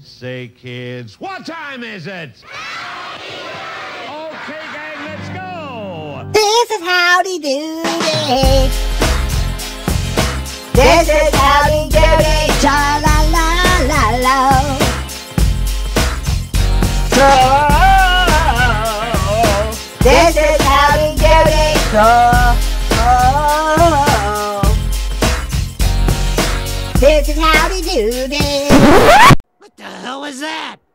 Say, kids, what time is it? Okay, gang, let's go. This is Howdy Doody. This is Howdy Doody. Cha la la la la. This is Howdy Doody. This is Howdy Doody. What the hell was that?